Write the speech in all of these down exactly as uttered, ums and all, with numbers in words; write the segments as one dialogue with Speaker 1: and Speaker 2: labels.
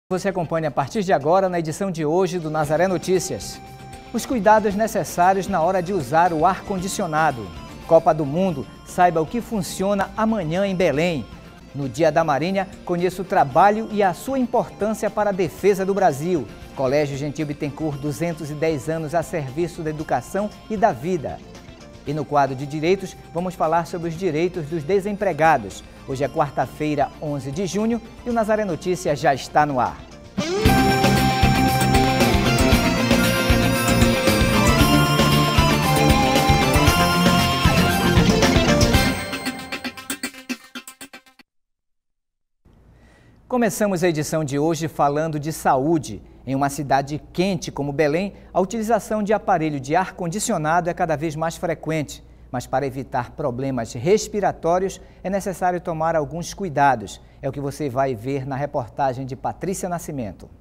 Speaker 1: Você acompanha a partir de agora na edição de hoje do Nazaré Notícias. Os cuidados necessários na hora de usar o ar-condicionado. Copa do Mundo, saiba o que funciona amanhã em Belém. No Dia da Marinha, conheça o trabalho e a sua importância para a defesa do Brasil. Colégio Gentil Bittencourt, duzentos e dez anos a serviço da educação e da vida. E no quadro de direitos, vamos falar sobre os direitos dos desempregados. Hoje é quarta-feira, onze de junho, e o Nazaré Notícias já está no ar. Começamos a edição de hoje falando de saúde. Em uma cidade quente como Belém, a utilização de aparelho de ar-condicionado é cada vez mais frequente. Mas para evitar problemas respiratórios, é necessário tomar alguns cuidados. É o que você vai ver na reportagem de Patrícia Nascimento.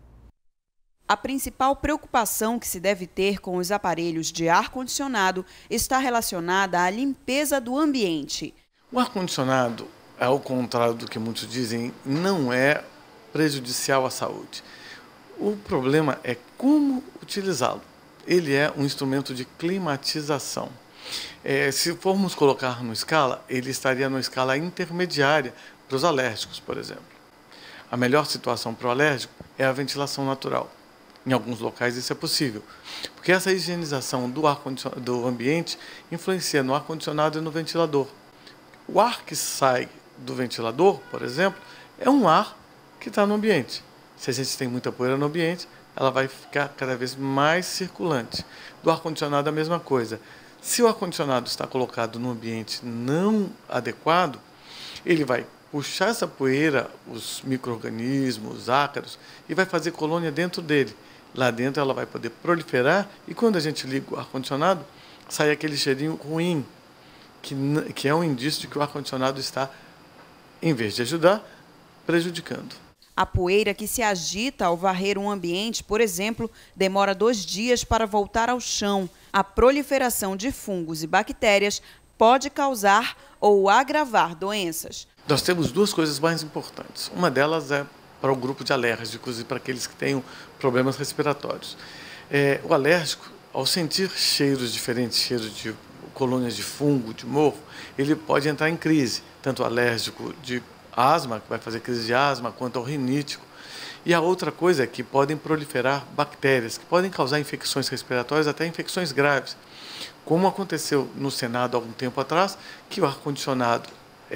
Speaker 2: A principal preocupação que se deve ter com os aparelhos de ar-condicionado está relacionada à limpeza do ambiente.
Speaker 3: O ar-condicionado, ao contrário do que muitos dizem, não é prejudicial à saúde. O problema é como utilizá-lo. Ele é um instrumento de climatização. É, se formos colocar no escala, ele estaria numa escala intermediária para os alérgicos, por exemplo. A melhor situação para o alérgico é a ventilação natural. Em alguns locais isso é possível, porque essa higienização do, ar do ambiente influencia no ar-condicionado e no ventilador. O ar que sai do ventilador, por exemplo, é um ar que está no ambiente. Se a gente tem muita poeira no ambiente, ela vai ficar cada vez mais circulante. Do ar-condicionado a mesma coisa. Se o ar-condicionado está colocado num ambiente não adequado, ele vai puxar essa poeira, os micro-organismos, os ácaros, e vai fazer colônia dentro dele. Lá dentro ela vai poder proliferar e quando a gente liga o ar-condicionado, sai aquele cheirinho ruim, que, que é um indício de que o ar-condicionado está, em vez de ajudar, prejudicando.
Speaker 2: A poeira que se agita ao varrer um ambiente, por exemplo, demora dois dias para voltar ao chão. A proliferação de fungos e bactérias pode causar ou agravar doenças.
Speaker 3: Nós temos duas coisas mais importantes. Uma delas é para o grupo de alérgicos e para aqueles que tenham problemas respiratórios. É, o alérgico, ao sentir cheiros diferentes, cheiros de colônias de fungo, de mofo, ele pode entrar em crise, tanto alérgico de asma, que vai fazer crise de asma, quanto ao rinítico. E a outra coisa é que podem proliferar bactérias, que podem causar infecções respiratórias, até infecções graves. Como aconteceu no Senado há algum tempo atrás, que o ar-condicionado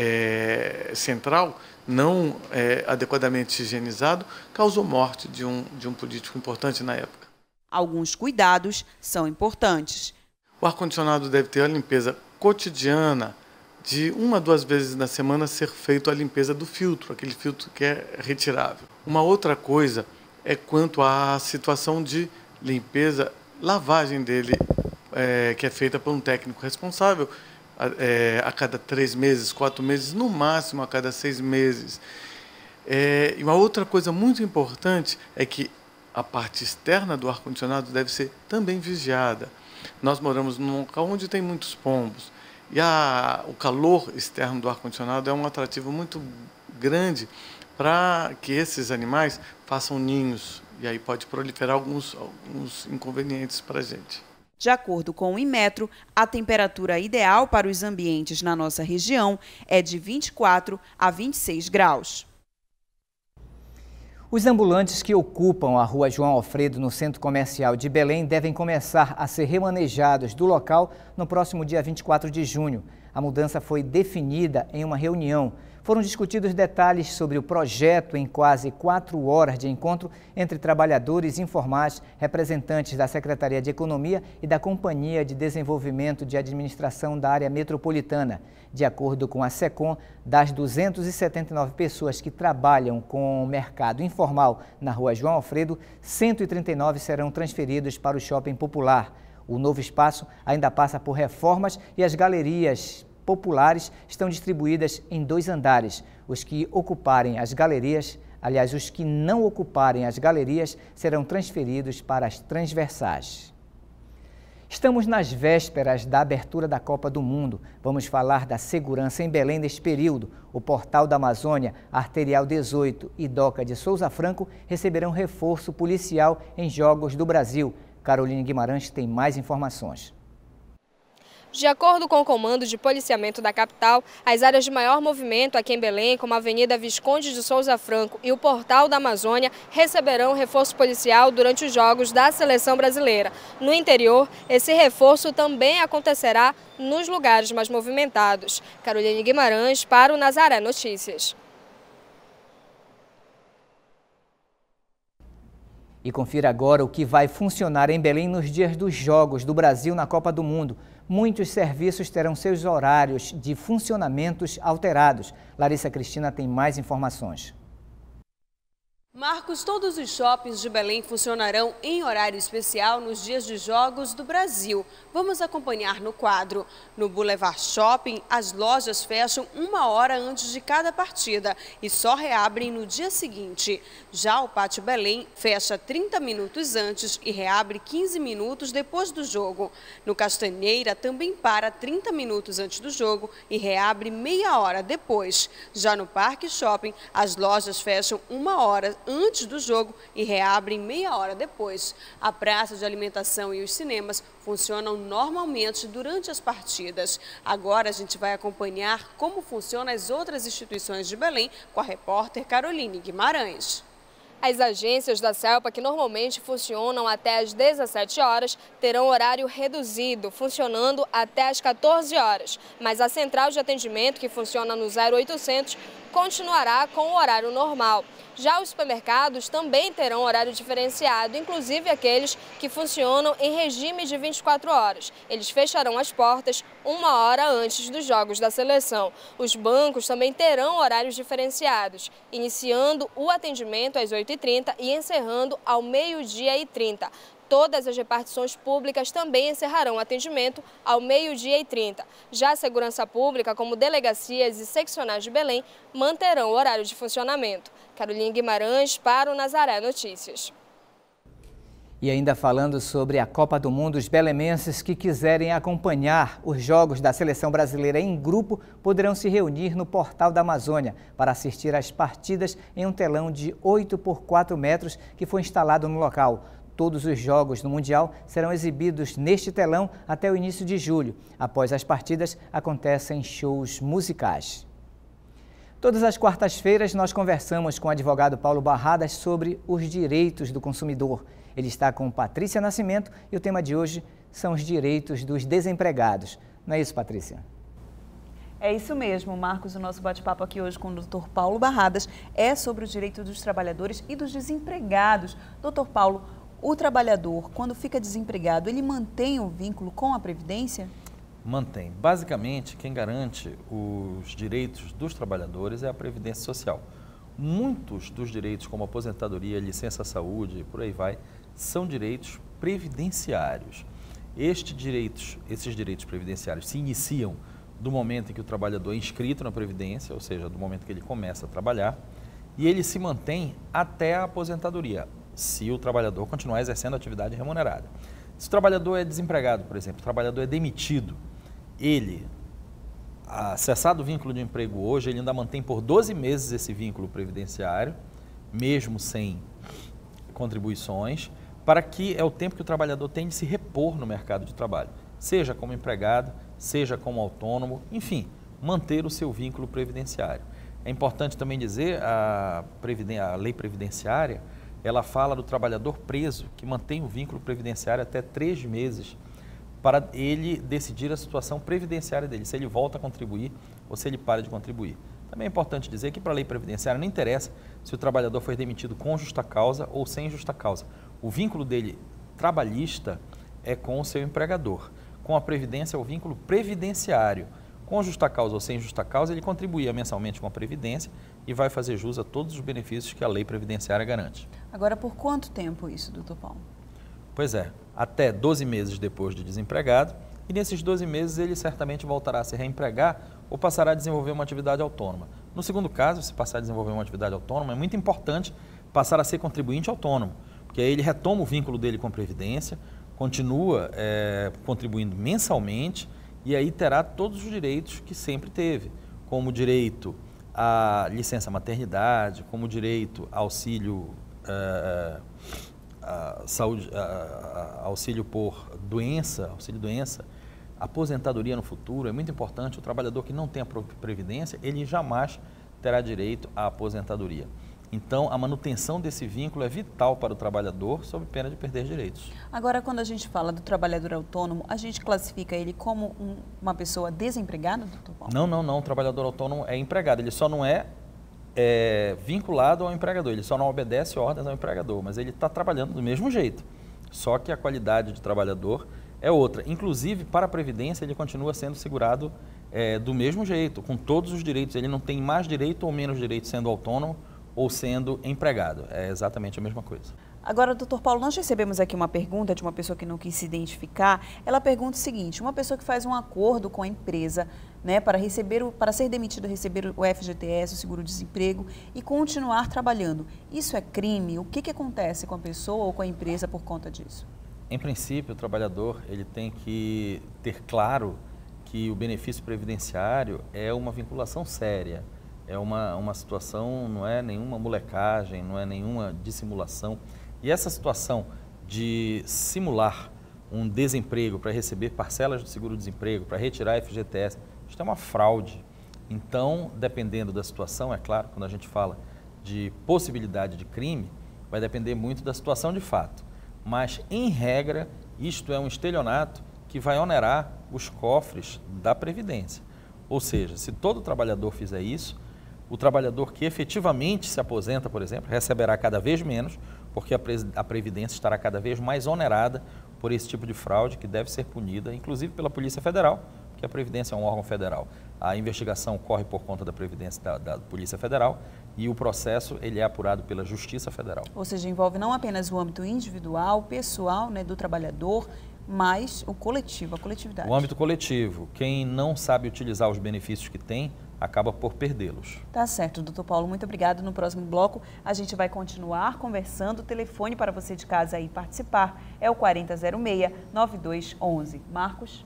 Speaker 3: é, central, não é, adequadamente higienizado, causou morte de um, de um político importante na época.
Speaker 2: Alguns cuidados são importantes.
Speaker 3: O ar-condicionado deve ter a limpeza cotidiana, de uma a duas vezes na semana ser feito a limpeza do filtro, aquele filtro que é retirável. Uma outra coisa é quanto à situação de limpeza, lavagem dele, é, que é feita por um técnico responsável é, a cada três meses, quatro meses, no máximo a cada seis meses. É, e uma outra coisa muito importante é que a parte externa do ar-condicionado deve ser também vigiada. Nós moramos num local onde tem muitos pombos. E a, o calor externo do ar-condicionado é um atrativo muito grande para que esses animais façam ninhos. E aí pode proliferar alguns, alguns inconvenientes para a gente.
Speaker 2: De acordo com o Inmetro, a temperatura ideal para os ambientes na nossa região é de vinte e quatro a vinte e seis graus.
Speaker 1: Os ambulantes que ocupam a rua João Alfredo, no centro comercial de Belém, devem começar a ser remanejados do local no próximo dia vinte e quatro de junho. A mudança foi definida em uma reunião. Foram discutidos detalhes sobre o projeto em quase quatro horas de encontro entre trabalhadores informais, representantes da Secretaria de Economia e da Companhia de Desenvolvimento de Administração da Área Metropolitana. De acordo com a SECOM, das duzentas e setenta e nove pessoas que trabalham com o mercado informal na rua João Alfredo, cento e trinta e nove serão transferidos para o shopping popular. O novo espaço ainda passa por reformas e as galerias populares estão distribuídas em dois andares. Os que ocuparem as galerias, aliás, os que não ocuparem as galerias serão transferidos para as transversais. Estamos nas vésperas da abertura da Copa do Mundo. Vamos falar da segurança em Belém neste período. O Portal da Amazônia, Arterial dezoito e Doca de Souza Franco receberão reforço policial em Jogos do Brasil. Caroline Guimarães tem mais informações.
Speaker 4: De acordo com o Comando de Policiamento da capital, as áreas de maior movimento aqui em Belém, como a Avenida Visconde de Souza Franco e o Portal da Amazônia, receberão reforço policial durante os Jogos da Seleção Brasileira. No interior, esse reforço também acontecerá nos lugares mais movimentados. Caroline Guimarães para o Nazaré Notícias.
Speaker 1: E confira agora o que vai funcionar em Belém nos dias dos Jogos do Brasil na Copa do Mundo. Muitos serviços terão seus horários de funcionamentos alterados. Larissa Cristina tem mais informações.
Speaker 5: Marcos, todos os shoppings de Belém funcionarão em horário especial nos dias de Jogos do Brasil. Vamos acompanhar no quadro. No Boulevard Shopping, as lojas fecham uma hora antes de cada partida e só reabrem no dia seguinte. Já o Pátio Belém fecha trinta minutos antes e reabre quinze minutos depois do jogo. No Castanheira também para trinta minutos antes do jogo e reabre meia hora depois. Já no Parque Shopping, as lojas fecham uma hora antes do jogo e reabrem meia hora depois. A praça de alimentação e os cinemas funcionam normalmente durante as partidas. Agora a gente vai acompanhar como funcionam as outras instituições de Belém com a repórter Caroline Guimarães.
Speaker 4: As agências da CELPA, que normalmente funcionam até às dezessete horas, terão horário reduzido, funcionando até às quatorze horas. Mas a central de atendimento, que funciona no zero oitocentos, continuará com o horário normal. Já os supermercados também terão horário diferenciado, inclusive aqueles que funcionam em regime de vinte e quatro horas. Eles fecharão as portas uma hora antes dos Jogos da Seleção. Os bancos também terão horários diferenciados, iniciando o atendimento às oito e trinta e encerrando ao meio-dia e trinta. Todas as repartições públicas também encerrarão o atendimento ao meio-dia e trinta. Já a segurança pública, como delegacias e seccionais de Belém, manterão o horário de funcionamento. Caroline Guimarães para o Nazaré Notícias.
Speaker 1: E ainda falando sobre a Copa do Mundo, os belemenses que quiserem acompanhar os jogos da seleção brasileira em grupo poderão se reunir no Portal da Amazônia para assistir às partidas em um telão de oito por quatro metros que foi instalado no local. Todos os jogos do Mundial serão exibidos neste telão até o início de julho. Após as partidas, acontecem shows musicais. Todas as quartas-feiras, nós conversamos com o advogado Paulo Barradas sobre os direitos do consumidor. Ele está com Patrícia Nascimento e o tema de hoje são os direitos dos desempregados. Não é isso, Patrícia?
Speaker 2: É isso mesmo, Marcos. O nosso bate-papo aqui hoje com o doutor Paulo Barradas é sobre os direitos dos trabalhadores e dos desempregados. doutor Paulo, o trabalhador, quando fica desempregado, ele mantém o vínculo com a Previdência?
Speaker 6: Mantém. Basicamente, quem garante os direitos dos trabalhadores é a Previdência Social. Muitos dos direitos, como aposentadoria, licença saúde, por aí vai, são direitos previdenciários. Estes direitos, esses direitos previdenciários se iniciam do momento em que o trabalhador é inscrito na Previdência, ou seja, do momento que ele começa a trabalhar, e ele se mantém até a aposentadoria, se o trabalhador continuar exercendo atividade remunerada. Se o trabalhador é desempregado, por exemplo, o trabalhador é demitido, ele, a cessado o vínculo de emprego hoje, ele ainda mantém por doze meses esse vínculo previdenciário, mesmo sem contribuições, para que é o tempo que o trabalhador tem de se repor no mercado de trabalho, seja como empregado, seja como autônomo, enfim, manter o seu vínculo previdenciário. É importante também dizer, a, a lei previdenciária, ela fala do trabalhador preso, que mantém o vínculo previdenciário até três meses, para ele decidir a situação previdenciária dele, se ele volta a contribuir ou se ele para de contribuir. Também é importante dizer que para a lei previdenciária não interessa se o trabalhador foi demitido com justa causa ou sem justa causa. O vínculo dele trabalhista é com o seu empregador. Com a Previdência é o vínculo previdenciário. Com justa causa ou sem justa causa, ele contribuía mensalmente com a Previdência e vai fazer jus a todos os benefícios que a lei previdenciária garante.
Speaker 2: Agora, por quanto tempo isso, doutor Paulo?
Speaker 6: Pois é, até doze meses depois de desempregado, e nesses doze meses ele certamente voltará a se reempregar ou passará a desenvolver uma atividade autônoma. No segundo caso, se passar a desenvolver uma atividade autônoma, é muito importante passar a ser contribuinte autônomo, porque aí ele retoma o vínculo dele com a Previdência, continua é, contribuindo mensalmente e aí terá todos os direitos que sempre teve, como direito à licença maternidade, como direito a auxílio, é, a saúde, a, a auxílio por doença, auxílio doença, aposentadoria no futuro. É muito importante, o trabalhador que não tem a previdência, ele jamais terá direito à aposentadoria. Então, a manutenção desse vínculo é vital para o trabalhador, sob pena de perder direitos.
Speaker 2: Agora, quando a gente fala do trabalhador autônomo, a gente classifica ele como um, uma pessoa desempregada, doutor Paulo?
Speaker 6: Não, não, não. O trabalhador autônomo é empregado. Ele só não é, é vinculado ao empregador. Ele só não obedece ordens ao empregador, mas ele está trabalhando do mesmo jeito. Só que a qualidade de trabalhador é outra. Inclusive, para a Previdência, ele continua sendo segurado é, do mesmo jeito, com todos os direitos. Ele não tem mais direito ou menos direito sendo autônomo ou sendo empregado. É exatamente a mesma coisa.
Speaker 2: Agora, doutor Paulo, nós recebemos aqui uma pergunta de uma pessoa que não quis se identificar. Ela pergunta o seguinte: uma pessoa que faz um acordo com a empresa, né, para receber, o, para ser demitido, receber o F G T S, o seguro-desemprego, e continuar trabalhando, isso é crime? O que, que acontece com a pessoa ou com a empresa por conta disso?
Speaker 6: Em princípio, o trabalhador ele tem que ter claro que o benefício previdenciário é uma vinculação séria. É uma, uma situação, não é nenhuma molecagem, não é nenhuma dissimulação. E essa situação de simular um desemprego para receber parcelas do seguro-desemprego, para retirar F G T S, isso é uma fraude. Então, dependendo da situação, é claro, quando a gente fala de possibilidade de crime, vai depender muito da situação de fato. Mas, em regra, isto é um estelionato que vai onerar os cofres da Previdência. Ou seja, se todo trabalhador fizer isso, o trabalhador que efetivamente se aposenta, por exemplo, receberá cada vez menos, porque a Previdência estará cada vez mais onerada por esse tipo de fraude que deve ser punida, inclusive pela Polícia Federal, porque a Previdência é um órgão federal. A investigação corre por conta da Previdência da, da Polícia Federal e o processo ele é apurado pela Justiça Federal.
Speaker 2: Ou seja, envolve não apenas o âmbito individual, pessoal, né, do trabalhador, mas o coletivo, a coletividade.
Speaker 6: O âmbito coletivo. Quem não sabe utilizar os benefícios que tem, acaba por perdê-los.
Speaker 2: Tá certo, doutor Paulo, muito obrigado. No próximo bloco, a gente vai continuar conversando. O telefone para você de casa aí participar é o quarenta zero seis, nove dois um um. Marcos?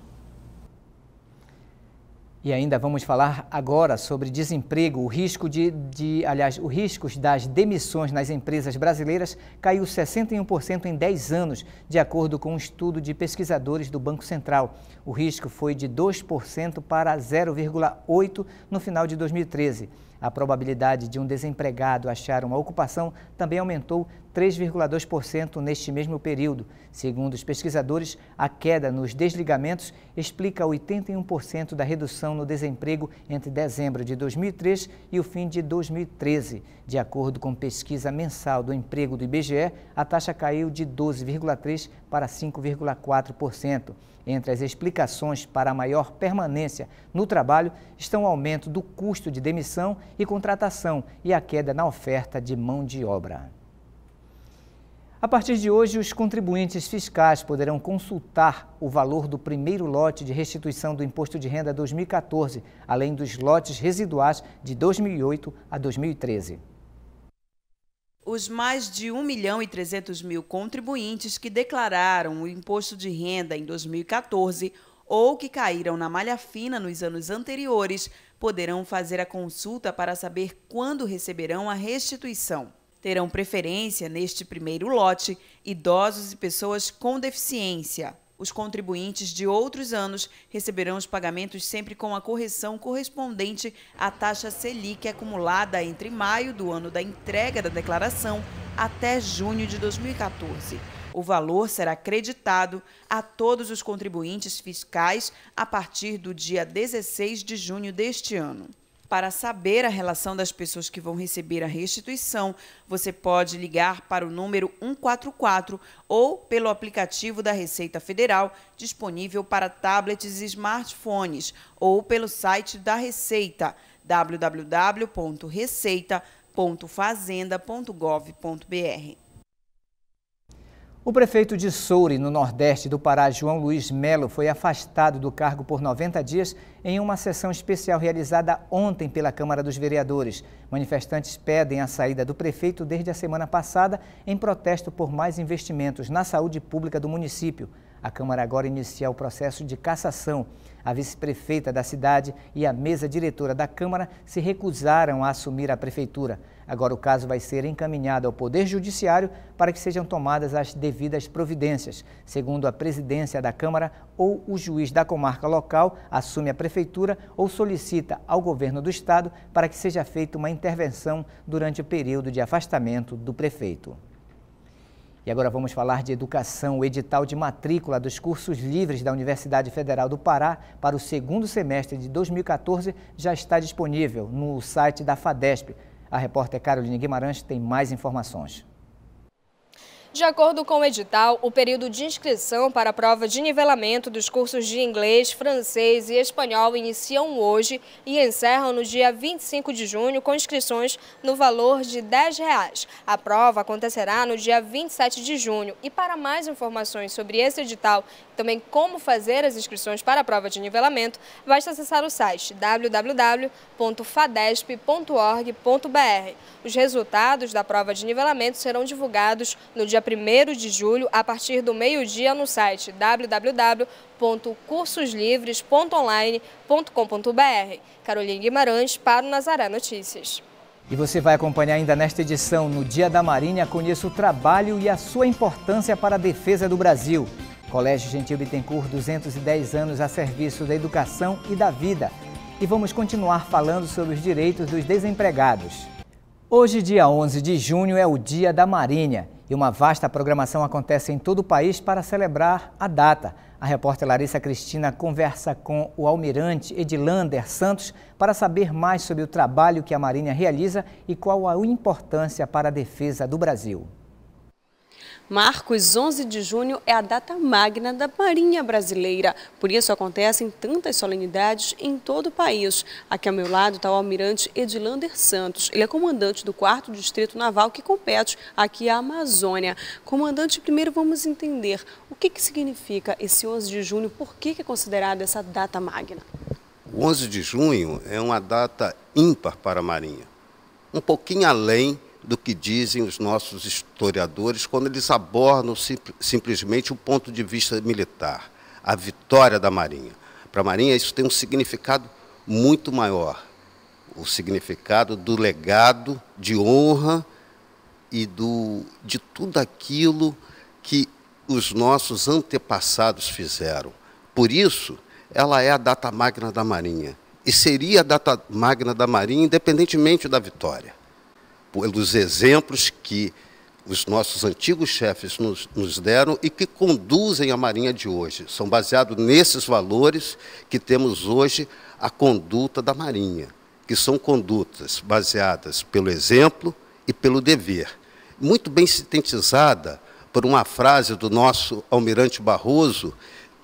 Speaker 1: E ainda vamos falar agora sobre desemprego. O risco de, de, aliás, o risco das demissões nas empresas brasileiras caiu sessenta e um por cento em dez anos, de acordo com um estudo de pesquisadores do Banco Central. O risco foi de dois por cento para zero vírgula oito por cento no final de dois mil e treze. A probabilidade de um desempregado achar uma ocupação também aumentou três vírgula dois por cento neste mesmo período. Segundo os pesquisadores, a queda nos desligamentos explica oitenta e um por cento da redução no desemprego entre dezembro de dois mil e três e o fim de dois mil e treze. De acordo com pesquisa mensal do emprego do I B G E, a taxa caiu de doze vírgula três por cento para cinco vírgula quatro por cento. Entre as explicações para a maior permanência no trabalho estão o aumento do custo de demissão e contratação e a queda na oferta de mão de obra. A partir de hoje, os contribuintes fiscais poderão consultar o valor do primeiro lote de restituição do Imposto de Renda dois mil e quatorze, além dos lotes residuais de dois mil e oito a dois mil e treze.
Speaker 2: Os mais de um milhão e trezentos mil contribuintes que declararam o imposto de renda em dois mil e quatorze ou que caíram na malha fina nos anos anteriores poderão fazer a consulta para saber quando receberão a restituição. Terão preferência neste primeiro lote idosos e pessoas com deficiência. Os contribuintes de outros anos receberão os pagamentos sempre com a correção correspondente à taxa Selic acumulada entre maio do ano da entrega da declaração até junho de dois mil e quatorze. O valor será creditado a todos os contribuintes fiscais a partir do dia dezesseis de junho deste ano. Para saber a relação das pessoas que vão receber a restituição, você pode ligar para o número um quatro quatro ou pelo aplicativo da Receita Federal, disponível para tablets e smartphones, ou pelo site da Receita, w w w ponto receita ponto fazenda ponto gov ponto br.
Speaker 1: O prefeito de Soure, no nordeste do Pará, João Luiz Melo, foi afastado do cargo por noventa dias em uma sessão especial realizada ontem pela Câmara dos Vereadores. Manifestantes pedem a saída do prefeito desde a semana passada em protesto por mais investimentos na saúde pública do município. A Câmara agora inicia o processo de cassação. A vice-prefeita da cidade e a mesa diretora da Câmara se recusaram a assumir a prefeitura. Agora o caso vai ser encaminhado ao Poder Judiciário para que sejam tomadas as devidas providências. Segundo a presidência da Câmara, ou o juiz da comarca local assume a prefeitura ou solicita ao governo do estado para que seja feita uma intervenção durante o período de afastamento do prefeito. E agora vamos falar de educação. O edital de matrícula dos cursos livres da Universidade Federal do Pará para o segundo semestre de dois mil e quatorze já está disponível no site da FADESP. A repórter Caroline Guimarães tem mais informações.
Speaker 4: De acordo com o edital, o período de inscrição para a prova de nivelamento dos cursos de inglês, francês e espanhol iniciam hoje e encerram no dia vinte e cinco de junho com inscrições no valor de dez reais. A prova acontecerá no dia vinte e sete de junho e para mais informações sobre esse edital e também como fazer as inscrições para a prova de nivelamento, basta acessar o site w w w ponto fadesp ponto org ponto b r. Os resultados da prova de nivelamento serão divulgados no dia primeiro de julho, a partir do meio-dia, no site w w w ponto cursos livres ponto online ponto com ponto b r. Caroline Guimarães para o Nazaré Notícias.
Speaker 1: E você vai acompanhar ainda nesta edição, no Dia da Marinha, conheça o trabalho e a sua importância para a defesa do Brasil. Colégio Gentil Bittencourt, duzentos e dez anos a serviço da educação e da vida. E vamos continuar falando sobre os direitos dos desempregados. Hoje, dia onze de junho, é o Dia da Marinha e uma vasta programação acontece em todo o país para celebrar a data. A repórter Larissa Cristina conversa com o almirante Edilander Santos para saber mais sobre o trabalho que a Marinha realiza e qual a importância para a defesa do Brasil.
Speaker 5: Marcos, onze de junho é a data magna da Marinha Brasileira. Por isso acontecem tantas solenidades em todo o país. Aqui ao meu lado está o almirante Edilander Santos. Ele é comandante do quarto Distrito Naval que compete aqui à Amazônia. Comandante, primeiro vamos entender o que, que significa esse onze de junho, por que, que é considerada essa data magna?
Speaker 7: O onze de junho é uma data ímpar para a Marinha, um pouquinho além do que dizem os nossos historiadores quando eles abordam sim, simplesmente o ponto de vista militar, a vitória da Marinha. Para a Marinha isso tem um significado muito maior, o significado do legado, de honra e do, de tudo aquilo que os nossos antepassados fizeram. Por isso, ela é a data magna da Marinha e seria a data magna da Marinha independentemente da vitória, pelos exemplos que os nossos antigos chefes nos, nos deram e que conduzem a Marinha de hoje. São baseados nesses valores que temos hoje a conduta da Marinha, que são condutas baseadas pelo exemplo e pelo dever. Muito bem sintetizada por uma frase do nosso almirante Barroso,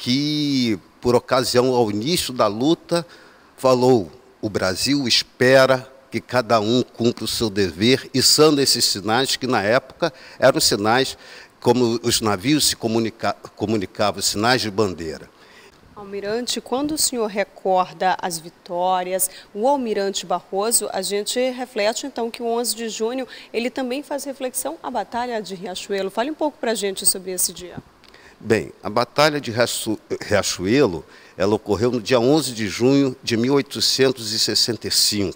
Speaker 7: que, por ocasião ao início da luta, falou: o Brasil espera que cada um cumpra o seu dever, e são esses sinais que, na época, eram sinais como os navios se comunica, comunicavam, sinais de bandeira.
Speaker 5: Almirante, quando o senhor recorda as vitórias, o almirante Barroso, a gente reflete, então, que o onze de junho, ele também faz reflexão à Batalha de Riachuelo. Fale um pouco para a gente sobre esse dia.
Speaker 7: Bem, a Batalha de Riachuelo, ela ocorreu no dia onze de junho de mil oitocentos e sessenta e cinco.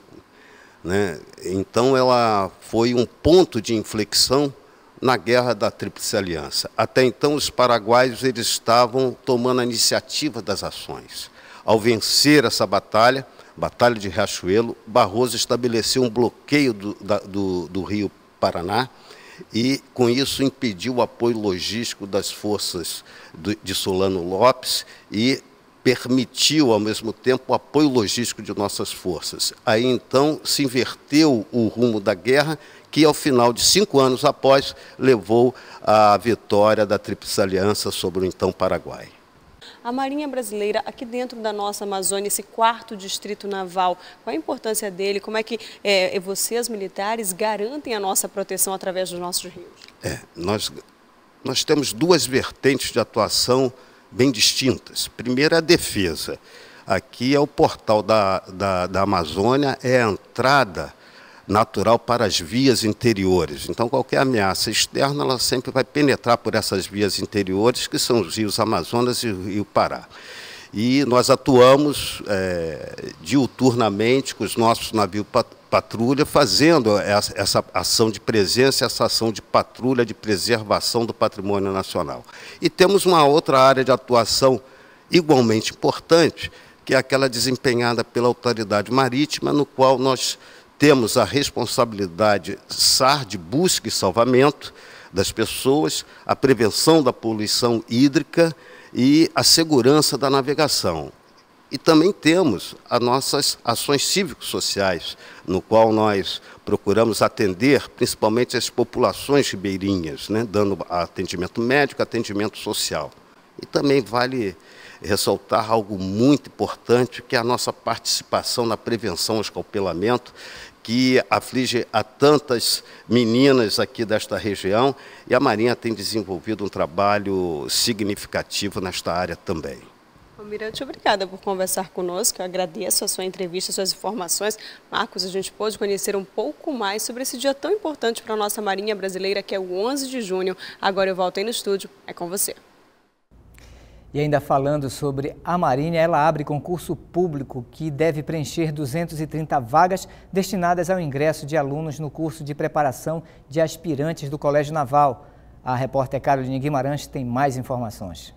Speaker 7: Né? Então, ela foi um ponto de inflexão na Guerra da Tríplice Aliança. Até então, os paraguaios eles estavam tomando a iniciativa das ações. Ao vencer essa batalha, Batalha de Riachuelo, Barroso estabeleceu um bloqueio do, da, do, do Rio Paraná e, com isso, impediu o apoio logístico das forças do, de Solano Lopes e permitiu, ao mesmo tempo, o apoio logístico de nossas forças. Aí, então, se inverteu o rumo da guerra, que, ao final de cinco anos após, levou à vitória da Tríplice Aliança sobre o então Paraguai.
Speaker 5: A Marinha Brasileira, aqui dentro da nossa Amazônia, esse quarto Distrito Naval, qual a importância dele? Como é que é, vocês, militares, garantem a nossa proteção através dos nossos rios?
Speaker 7: É, nós nós temos duas vertentes de atuação bem distintas. Primeiro é a defesa. Aqui é o portal da, da, da Amazônia, é a entrada natural para as vias interiores. Então, qualquer ameaça externa, ela sempre vai penetrar por essas vias interiores, que são os rios Amazonas e o Rio Pará. E nós atuamos é, diuturnamente com os nossos navios patrulha, fazendo essa, essa ação de presença, essa ação de patrulha, de preservação do patrimônio nacional. E temos uma outra área de atuação igualmente importante, que é aquela desempenhada pela autoridade marítima, no qual nós temos a responsabilidade S A R de busca e salvamento das pessoas, a prevenção da poluição hídrica e a segurança da navegação. E também temos as nossas ações cívico-sociais, no qual nós procuramos atender principalmente as populações ribeirinhas, né, dando atendimento médico, atendimento social. E também vale ressaltar algo muito importante, que é a nossa participação na prevenção ao escalpelamento, que aflige a tantas meninas aqui desta região, e a Marinha tem desenvolvido um trabalho significativo nesta área também.
Speaker 5: Almirante, obrigada por conversar conosco, eu agradeço a sua entrevista, as suas informações. Marcos, a gente pôde conhecer um pouco mais sobre esse dia tão importante para a nossa Marinha Brasileira, que é o onze de junho. Agora eu volto aí no estúdio, é com você.
Speaker 1: E ainda falando sobre a Marinha, ela abre concurso público que deve preencher duzentas e trinta vagas destinadas ao ingresso de alunos no curso de preparação de aspirantes do Colégio Naval. A repórter Caroline Guimarães tem mais informações.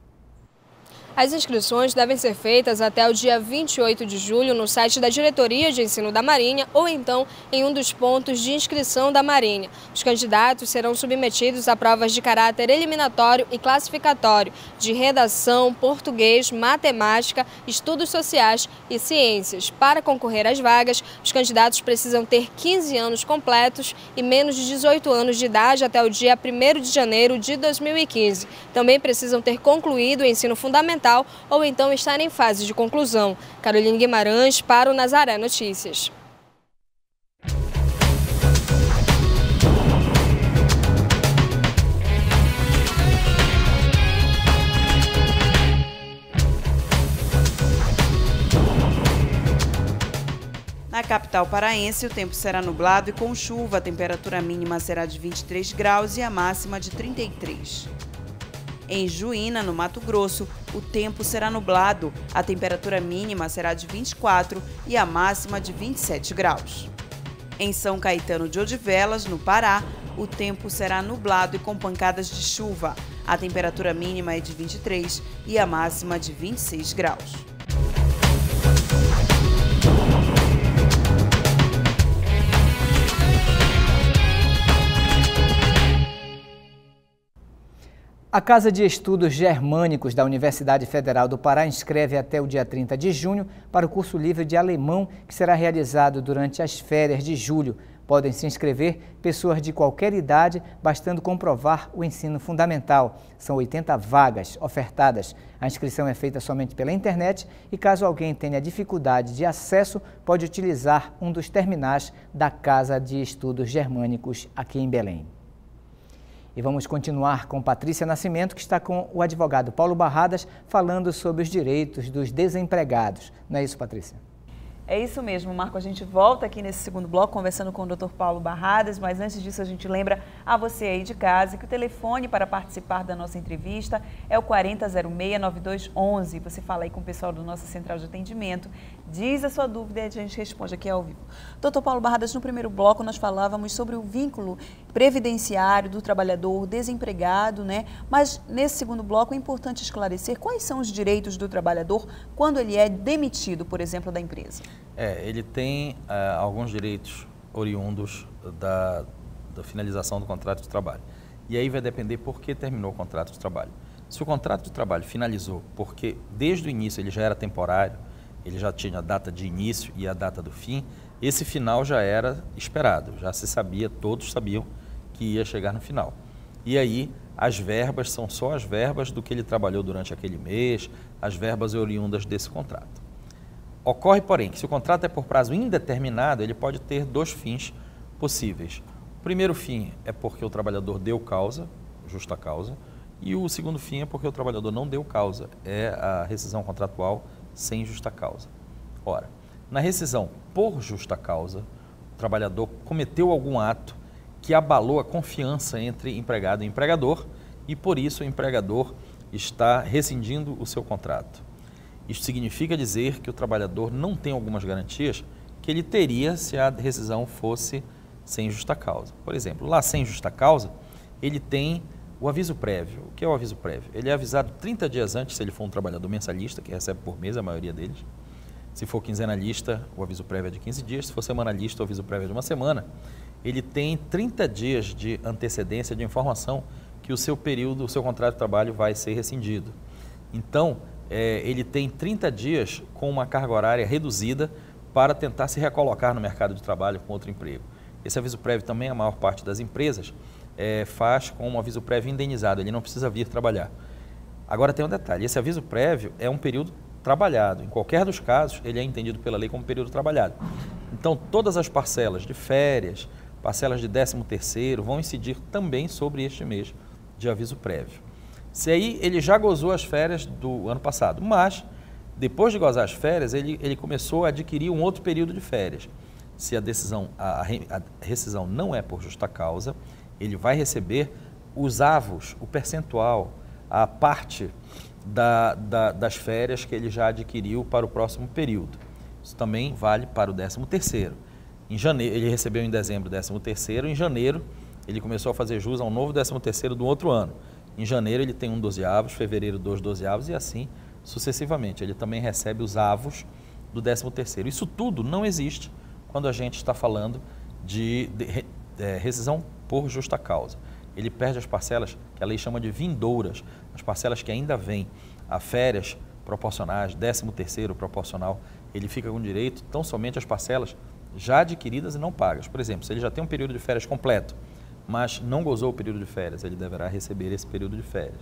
Speaker 4: As inscrições devem ser feitas até o dia vinte e oito de julho no site da Diretoria de Ensino da Marinha ou então em um dos pontos de inscrição da Marinha. Os candidatos serão submetidos a provas de caráter eliminatório e classificatório de redação, português, matemática, estudos sociais e ciências. Para concorrer às vagas, os candidatos precisam ter quinze anos completos e menos de dezoito anos de idade até o dia primeiro de janeiro de dois mil e quinze. Também precisam ter concluído o ensino fundamental ou então estar em fase de conclusão. Caroline Guimarães para o Nazaré Notícias.
Speaker 2: Na capital paraense, o tempo será nublado e com chuva. A temperatura mínima será de vinte e três graus e a máxima de trinta e três. Em Juína, no Mato Grosso, o tempo será nublado. A temperatura mínima será de vinte e quatro e a máxima de vinte e sete graus. Em São Caetano de Odivelas, no Pará, o tempo será nublado e com pancadas de chuva. A temperatura mínima é de vinte e três e a máxima de vinte e seis graus.
Speaker 1: A Casa de Estudos Germânicos da Universidade Federal do Pará inscreve até o dia trinta de junho para o curso livre de alemão que será realizado durante as férias de julho. Podem se inscrever pessoas de qualquer idade, bastando comprovar o ensino fundamental. São oitenta vagas ofertadas. A inscrição é feita somente pela internet e, caso alguém tenha dificuldade de acesso, pode utilizar um dos terminais da Casa de Estudos Germânicos aqui em Belém. E vamos continuar com Patrícia Nascimento, que está com o advogado Paulo Barradas, falando sobre os direitos dos desempregados. Não é isso, Patrícia?
Speaker 8: É isso mesmo, Marco. A gente volta aqui nesse segundo bloco conversando com o doutor Paulo Barradas, mas antes disso a gente lembra a você aí de casa que o telefone para participar da nossa entrevista é o quarenta zero seis, nove dois onze. Você fala aí com o pessoal do nosso central de atendimento, diz a sua dúvida e a gente responde aqui ao vivo. doutor Paulo Barradas, no primeiro bloco nós falávamos sobre o vínculo previdenciário do trabalhador desempregado, né? Mas nesse segundo bloco é importante esclarecer quais são os direitos do trabalhador quando ele é demitido, por exemplo, da empresa.
Speaker 6: É, ele tem uh, alguns direitos oriundos da, da finalização do contrato de trabalho. E aí vai depender por que terminou o contrato de trabalho. Se o contrato de trabalho finalizou porque desde o início ele já era temporário, ele já tinha a data de início e a data do fim, esse final já era esperado, já se sabia, todos sabiam que ia chegar no final. E aí as verbas são só as verbas do que ele trabalhou durante aquele mês, as verbas oriundas desse contrato. Ocorre, porém, que se o contrato é por prazo indeterminado, ele pode ter dois fins possíveis. O primeiro fim é porque o trabalhador deu causa justa causa. E o segundo fim é porque o trabalhador não deu causa, é a rescisão contratual sem justa causa. Ora, na rescisão por justa causa, o trabalhador cometeu algum ato que abalou a confiança entre empregado e empregador e, por isso, o empregador está rescindindo o seu contrato. Isso significa dizer que o trabalhador não tem algumas garantias que ele teria se a rescisão fosse sem justa causa. Por exemplo, lá sem justa causa, ele tem o aviso prévio. O que é o aviso prévio? Ele é avisado trinta dias antes, se ele for um trabalhador mensalista, que recebe por mês, a maioria deles. Se for quinzenalista, o aviso prévio é de quinze dias. Se for semanalista, o aviso prévio é de uma semana. Ele tem trinta dias de antecedência de informação que o seu período, o seu contrato de trabalho vai ser rescindido. Então, é, ele tem trinta dias com uma carga horária reduzida para tentar se recolocar no mercado de trabalho com outro emprego. Esse aviso prévio também, a maior parte das empresas, É, faz com um aviso prévio indenizado, ele não precisa vir trabalhar. Agora tem um detalhe, esse aviso prévio é um período trabalhado, em qualquer dos casos ele é entendido pela lei como período trabalhado. Então todas as parcelas de férias, parcelas de décimo terceiro vão incidir também sobre este mês de aviso prévio. Se aí ele já gozou as férias do ano passado, mas depois de gozar as férias ele, ele começou a adquirir um outro período de férias. Se a decisão, a, a rescisão não é por justa causa, ele vai receber os avos, o percentual, a parte da, da, das férias que ele já adquiriu para o próximo período. Isso também vale para o décimo terceiro. Em janeiro, ele recebeu em dezembro o décimo terceiro, em janeiro ele começou a fazer jus a um novo décimo terceiro do outro ano. Em janeiro ele tem um dozeavos, fevereiro dois dozeavos e assim sucessivamente. Ele também recebe os avos do décimo terceiro. Isso tudo não existe quando a gente está falando de, de, de é, rescisão por justa causa. Ele perde as parcelas que a lei chama de vindouras, as parcelas que ainda vêm a férias proporcionais, décimo terceiro proporcional, ele fica com direito tão somente às parcelas já adquiridas e não pagas. Por exemplo, se ele já tem um período de férias completo, mas não gozou o período de férias, ele deverá receber esse período de férias.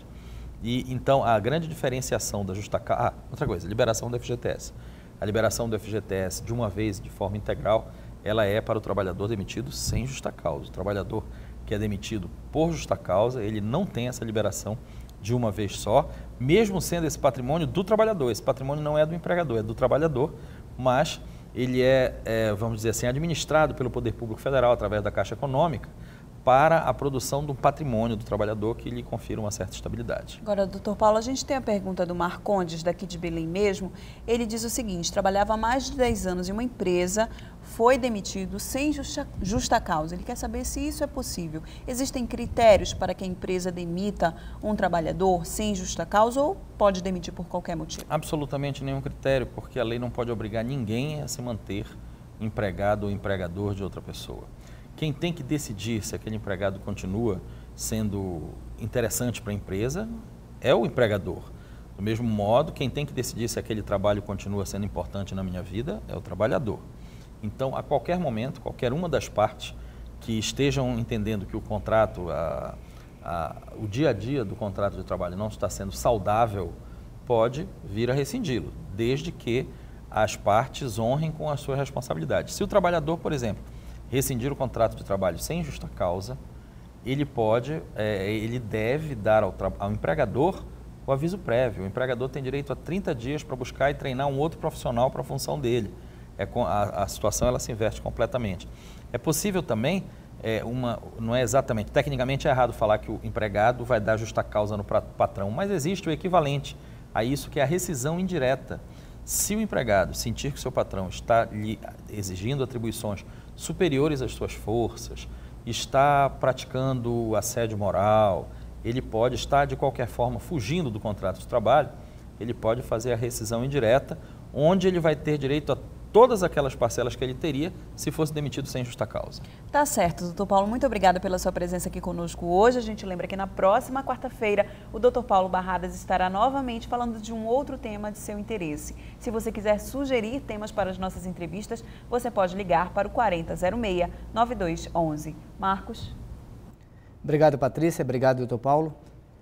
Speaker 6: E então a grande diferenciação da justa causa... Ah, outra coisa, liberação do F G T S. A liberação do F G T S de uma vez, de forma integral, ela é para o trabalhador demitido sem justa causa. O trabalhador que é demitido por justa causa, ele não tem essa liberação de uma vez só, mesmo sendo esse patrimônio do trabalhador. Esse patrimônio não é do empregador, é do trabalhador, mas ele é, é, vamos dizer assim, administrado pelo Poder Público Federal através da Caixa Econômica para a produção do patrimônio do trabalhador que lhe confira uma certa estabilidade.
Speaker 8: Agora, doutor Paulo, a gente tem a pergunta do Marcondes, daqui de Belém mesmo. Ele diz o seguinte: trabalhava há mais de dez anos em uma empresa, foi demitido sem justa, justa causa. Ele quer saber se isso é possível. Existem critérios para que a empresa demita um trabalhador sem justa causa ou pode demitir por qualquer motivo?
Speaker 6: Absolutamente nenhum critério, porque a lei não pode obrigar ninguém a se manter empregado ou empregador de outra pessoa. Quem tem que decidir se aquele empregado continua sendo interessante para a empresa é o empregador. Do mesmo modo, quem tem que decidir se aquele trabalho continua sendo importante na minha vida é o trabalhador. Então, a qualquer momento, qualquer uma das partes que estejam entendendo que o contrato, a, a, o dia a dia do contrato de trabalho não está sendo saudável, pode vir a rescindi-lo, desde que as partes honrem com as suas responsabilidades. Se o trabalhador, por exemplo, rescindir o contrato de trabalho sem justa causa, ele pode, é, ele deve dar ao, ao empregador o aviso prévio. O empregador tem direito a trinta dias para buscar e treinar um outro profissional para a função dele. É, a, a situação ela se inverte completamente. É possível também, é, uma, não é exatamente, tecnicamente é errado falar que o empregado vai dar justa causa no patrão, mas existe o equivalente a isso, que é a rescisão indireta. Se o empregado sentir que o seu patrão está lhe exigindo atribuições superiores às suas forças, está praticando assédio moral, ele pode estar de qualquer forma fugindo do contrato de trabalho, ele pode fazer a rescisão indireta, onde ele vai ter direito a todas aquelas parcelas que ele teria se fosse demitido sem justa causa.
Speaker 8: Tá certo, doutor Paulo, muito obrigada pela sua presença aqui conosco hoje. A gente lembra que na próxima quarta-feira o doutor Paulo Barradas estará novamente falando de um outro tema de seu interesse. Se você quiser sugerir temas para as nossas entrevistas, você pode ligar para o quarenta zero seis, nove dois um um. Marcos.
Speaker 1: Obrigado, Patrícia. Obrigado, doutor Paulo.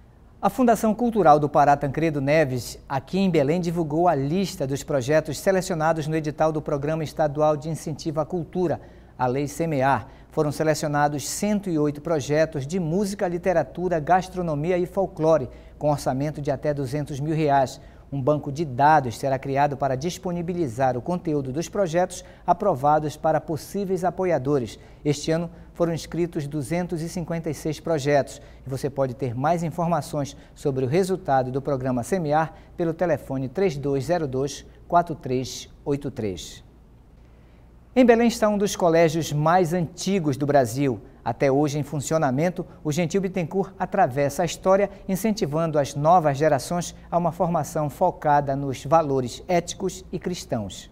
Speaker 1: A Fundação Cultural do Pará Tancredo Neves, aqui em Belém, divulgou a lista dos projetos selecionados no edital do Programa Estadual de Incentivo à Cultura, a Lei SEMEAR, Foram selecionados cento e oito projetos de música, literatura, gastronomia e folclore, com orçamento de até duzentos mil reais. Um banco de dados será criado para disponibilizar o conteúdo dos projetos aprovados para possíveis apoiadores. Este ano foram inscritos duzentos e cinquenta e seis projetos e você pode ter mais informações sobre o resultado do programa Semear pelo telefone três dois zero dois, quatro três oito três. Em Belém está um dos colégios mais antigos do Brasil. Até hoje em funcionamento, o Gentil Bittencourt atravessa a história, incentivando as novas gerações a uma formação focada nos valores éticos e cristãos.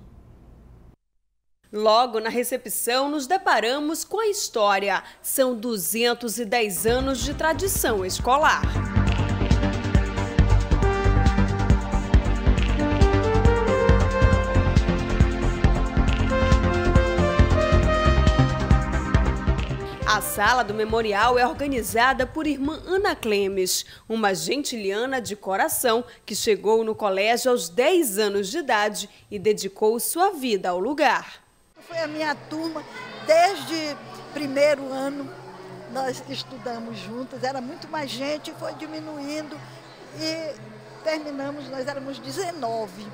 Speaker 5: Logo na recepção, nos deparamos com a história. São duzentos e dez anos de tradição escolar. A sala do memorial é organizada por irmã Ana Clemes, uma gentiliana de coração que chegou no colégio aos dez anos de idade e dedicou sua vida ao lugar.
Speaker 9: Foi a minha turma, desde primeiro ano nós estudamos juntos, era muito mais gente, foi diminuindo e terminamos, nós éramos dezenove.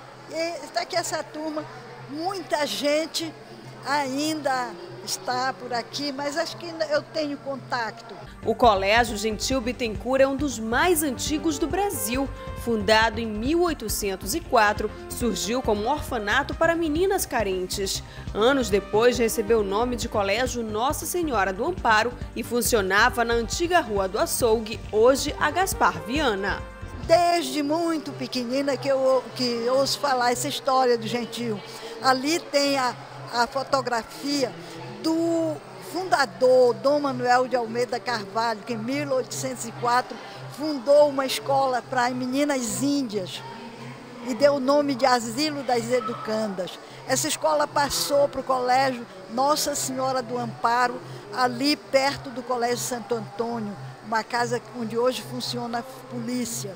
Speaker 9: E está aqui essa turma, muita gente ainda está por aqui, mas acho que eu tenho contato.
Speaker 5: O Colégio Gentil Bittencourt é um dos mais antigos do Brasil. Fundado em mil oitocentos e quatro, surgiu como um orfanato para meninas carentes. Anos depois, recebeu o nome de Colégio Nossa Senhora do Amparo e funcionava na antiga Rua do Açougue, hoje a Gaspar Viana.
Speaker 9: Desde muito pequenina que eu que ouço falar essa história do Gentil. Ali tem a, a fotografia do fundador, Dom Manuel de Almeida Carvalho, que em mil oitocentos e quatro fundou uma escola para meninas índias e deu o nome de Asilo das Educandas. Essa escola passou para o Colégio Nossa Senhora do Amparo, ali perto do Colégio Santo Antônio, uma casa onde hoje funciona a polícia.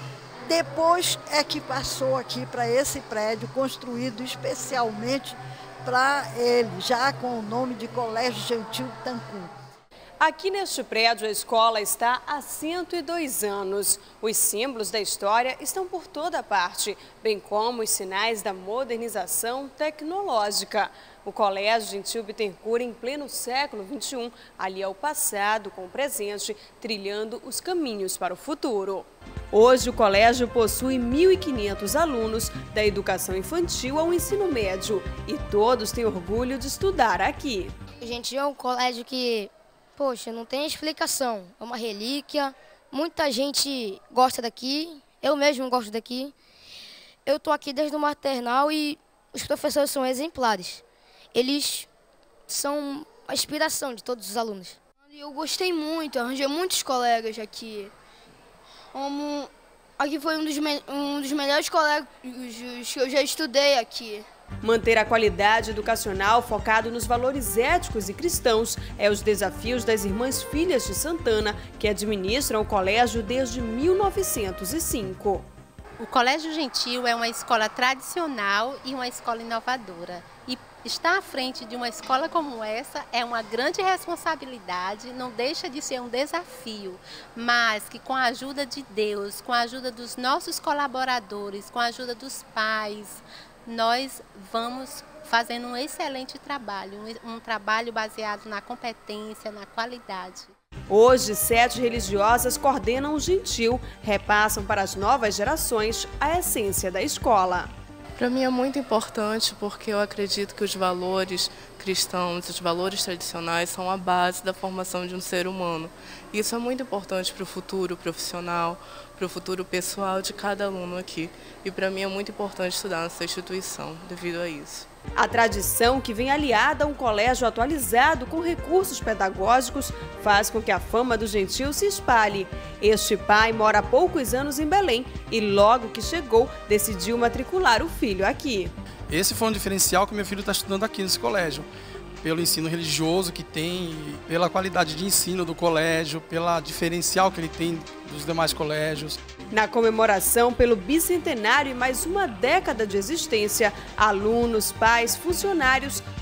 Speaker 9: Depois é que passou aqui para esse prédio, construído especialmente para ele, já com o nome de Colégio Gentil Bittencourt.
Speaker 5: Aqui neste prédio, a escola está há cento e dois anos. Os símbolos da história estão por toda parte, bem como os sinais da modernização tecnológica. O Colégio Gentil Bittencourt, em pleno século vinte e um, alia o passado com o presente, trilhando os caminhos para o futuro. Hoje, o colégio possui mil e quinhentos alunos, da educação infantil ao ensino médio, e todos têm orgulho de estudar aqui.
Speaker 10: O Gentil é um colégio que, poxa, não tem explicação, é uma relíquia, muita gente gosta daqui, eu mesmo gosto daqui. Eu estou aqui desde o maternal e os professores são exemplares. Eles são a inspiração de todos os alunos.
Speaker 11: Eu gostei muito, arranjei muitos colegas aqui. Como aqui foi um dos, me um dos melhores colégios que eu já estudei aqui.
Speaker 5: Manter a qualidade educacional focado nos valores éticos e cristãos é os desafios das Irmãs Filhas de Santana, que administram o colégio desde mil novecentos e cinco.
Speaker 12: O Colégio Gentil é uma escola tradicional e uma escola inovadora. E estar à frente de uma escola como essa é uma grande responsabilidade, não deixa de ser um desafio, mas que com a ajuda de Deus, com a ajuda dos nossos colaboradores, com a ajuda dos pais, nós vamos fazendo um excelente trabalho, um trabalho baseado na competência, na qualidade.
Speaker 5: Hoje, sete religiosas coordenam o Gentil, repassam para as novas gerações a essência da escola.
Speaker 13: Para mim é muito importante porque eu acredito que os valores cristãos, os valores tradicionais são a base da formação de um ser humano. Isso é muito importante para o futuro profissional, para o futuro pessoal de cada aluno aqui. E para mim é muito importante estudar nessa instituição devido a isso.
Speaker 5: A tradição, que vem aliada a um colégio atualizado com recursos pedagógicos, faz com que a fama do Gentil se espalhe. Este pai mora há poucos anos em Belém e logo que chegou, decidiu matricular o filho aqui.
Speaker 14: Esse foi um diferencial que meu filho está estudando aqui nesse colégio. Pelo ensino religioso que tem, pela qualidade de ensino do colégio, pela diferencial que ele tem dos demais colégios.
Speaker 5: Na comemoração pelo bicentenário e mais uma década de existência, alunos, pais, funcionários,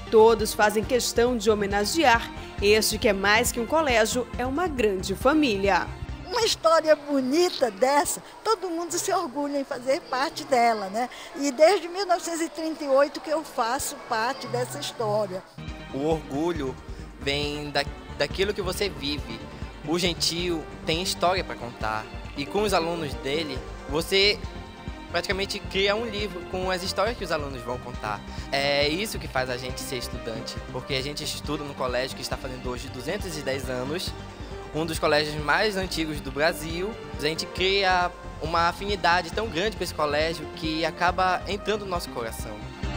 Speaker 5: Todos fazem questão de homenagear este que é mais que um colégio, é uma grande família.
Speaker 9: Uma história bonita dessa, todo mundo se orgulha em fazer parte dela, né? E desde mil novecentos e trinta e oito que eu faço parte dessa história.
Speaker 15: O orgulho vem da, daquilo que você vive. O Gentil tem história para contar. E com os alunos dele, você praticamente cria um livro com as histórias que os alunos vão contar. É isso que faz a gente ser estudante, porque a gente estuda no colégio que está fazendo hoje duzentos e dez anos, um dos colégios mais antigos do Brasil. A gente cria uma afinidade tão grande com esse colégio que acaba entrando no nosso coração.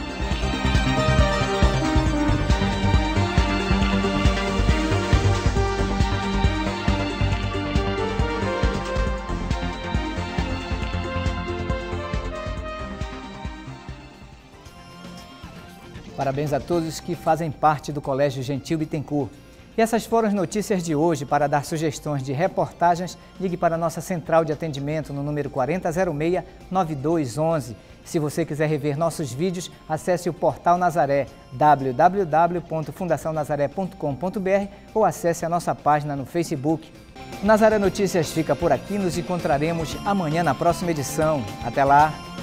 Speaker 1: Parabéns a todos que fazem parte do Colégio Gentil Bittencourt. E essas foram as notícias de hoje. Para dar sugestões de reportagens, ligue para a nossa central de atendimento no número quarenta zero seis, nove dois um um. Se você quiser rever nossos vídeos, acesse o Portal Nazaré, w w w ponto fundação nazaré ponto com ponto b r, ou acesse a nossa página no Facebook. O Nazaré Notícias fica por aqui, nos encontraremos amanhã na próxima edição. Até lá!